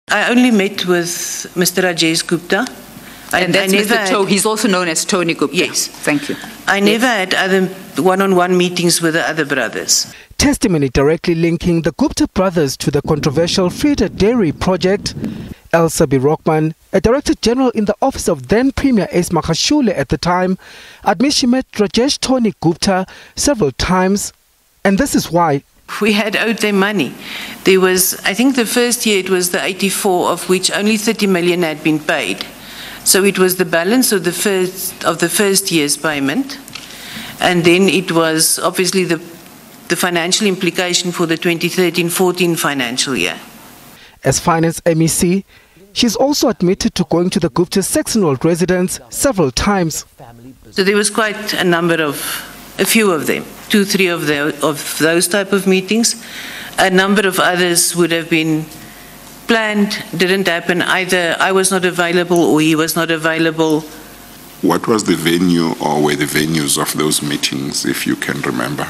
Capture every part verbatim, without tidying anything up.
I only met with Mister Rajesh Gupta. And that's I Mister Had, To, he's also known as Tony Gupta. Yes. Thank you. I yes. never had other one-on-one meetings with the other brothers. Testimony directly linking the Gupta brothers to the controversial Vrede Dairy Project. Elsabe Rockman, a Director General in the office of then Premier Ace Magashule at the time, admits she met Rajesh Tony Gupta several times, and this is why. We had owed them money. There was, I think the first year it was the eighty-four, of which only thirty million had been paid. So it was the balance of the first of the first year's payment, and then it was obviously the the financial implication for the twenty thirteen fourteen financial year. As Finance M E C, she's also admitted to going to the Gupta's Saxonwold residence several times. So there was quite a number of, a few of them, two, three of, the, of those type of meetings. A number of others would have been planned, didn't happen. Either I was not available or he was not available. What was the venue or were the venues of those meetings, if you can remember?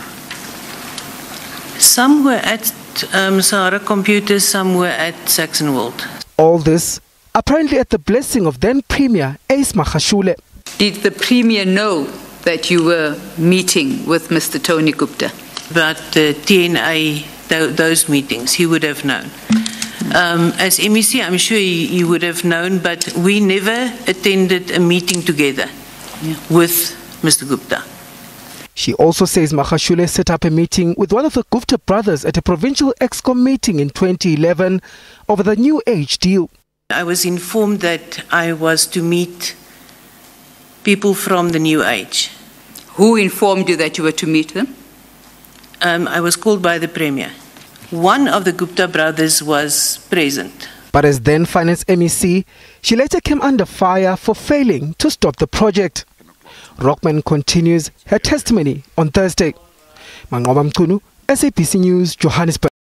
Some were at um, Sahara Computers, some were at Saxonwold. All this apparently at the blessing of then Premier Ace Magashule. Did the Premier know that you were meeting with Mister Tony Gupta? About the T N A, th those meetings, he would have known. Um, as M E C, I'm sure he, he would have known, but we never attended a meeting together yeah. with Mister Gupta. She also says Magashule set up a meeting with one of the Gupta brothers at a provincial ExCom meeting in twenty eleven over the New Age deal. I was informed that I was to meet people from the New Age. Who informed you that you were to meet them? Um, I was called by the Premier. One of the Gupta brothers was present. But as then Finance M E C, she later came under fire for failing to stop the project. Rockman continues her testimony on Thursday. Manqoba Mchunu, S A B C News, Johannesburg.